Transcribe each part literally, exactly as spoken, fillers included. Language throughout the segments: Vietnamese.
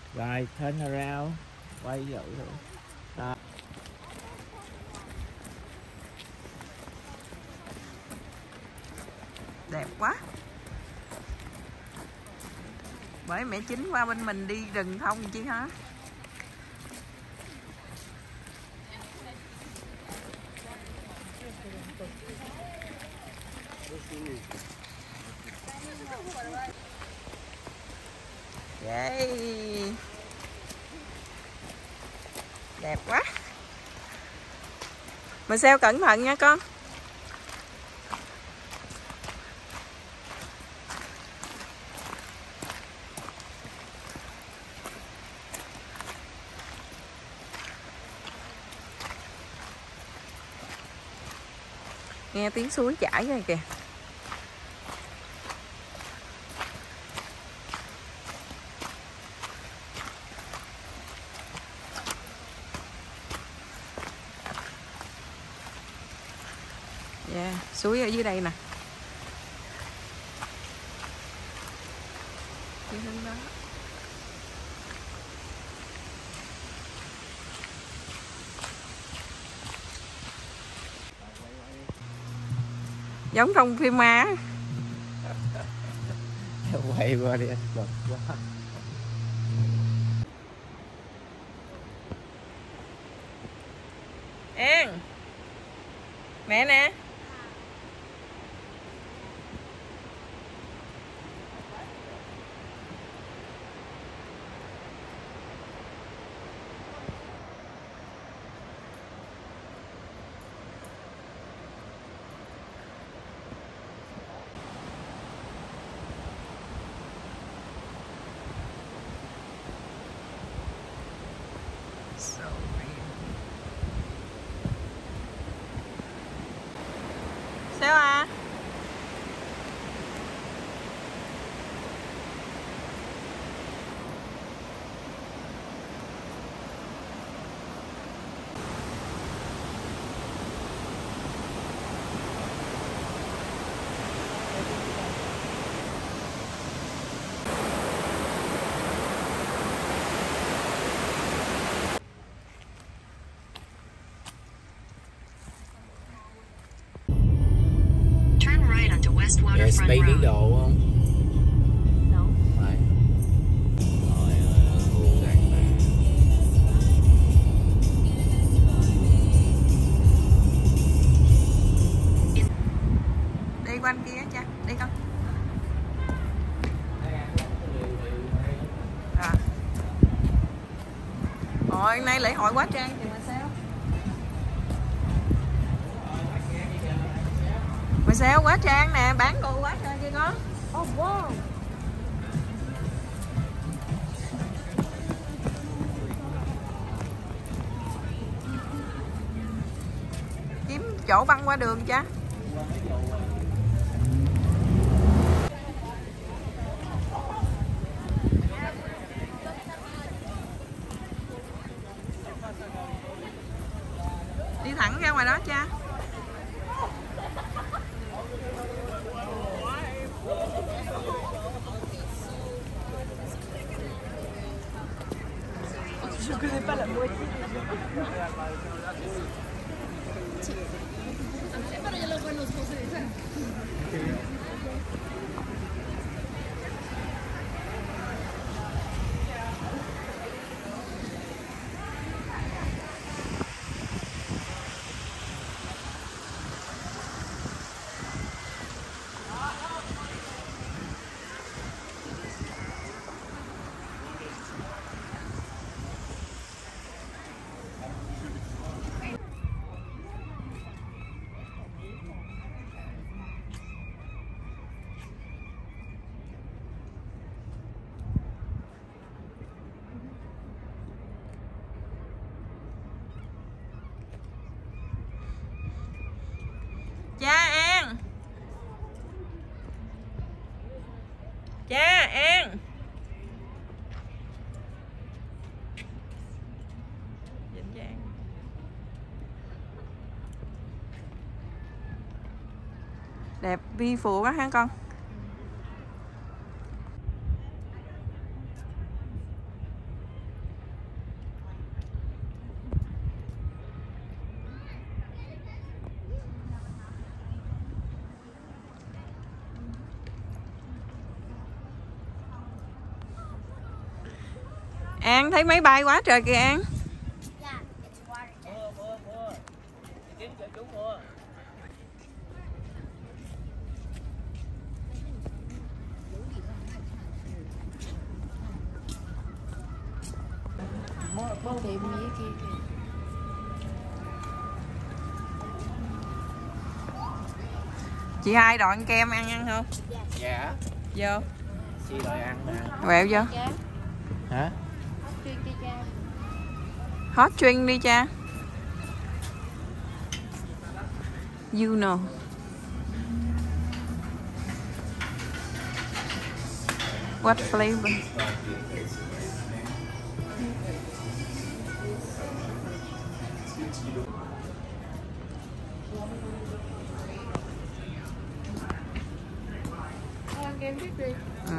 Rồi turn around, quay vô rồi. Đó. Đẹp quá. Bởi mẹ Chính qua bên mình đi rừng thông chi hả? Yay. Đẹp quá. Mình sao cẩn thận nha con. Nghe tiếng suối chảy rồi kìa. Yeah, suối ở dưới đây nè. Dưới hướng đó. Giống trong phim ma. Quay qua đi anh bật quá. An, mẹ nè. Sao à? Yes, bay đi độ không? No. Phải. Rồi, buồn gắn mà. Đi quanh kia cha, đi con. À. Rồi, nay lễ hội quá trang thì mà sao? Mà sao quá trang nè, bán đồ quá trời kia con. Oh wow. Kiếm chỗ băng qua đường cha. Đi thẳng ra ngoài đó cha. Je connais pas la moitié des gens. Pero yo lo conozco, Cha An. Cha An. Đẹp beautiful quá ha con. An thấy máy bay quá trời kìa An. Con tiệm gì kia kìa. Chị hai đòi ăn kem ăn ăn không? Dạ. Vô. Chị đòi ăn nè. Quẹo vô. Hả? Hot drink đi cha. You know. What flavor? Kem tiếp đi. Ừ.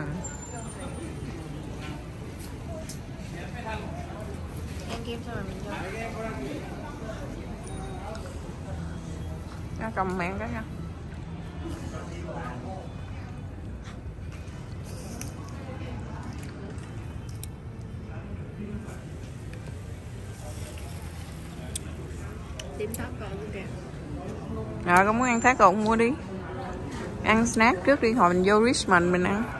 Ăn kem xong rồi mình vô. Nó cầm miệng cái nha. Tiệm tháp còn luôn kìa. Rồi con muốn ăn thác cột mua đi. Ăn snack trước đi hồi mình vô Richmond mình ăn.